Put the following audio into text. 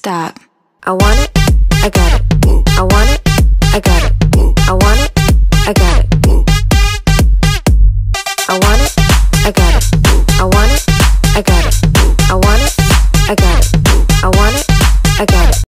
stop. I want it, I got it. I want it, I got it. I want it, I got it. I want it, I got it. I want it, I got it.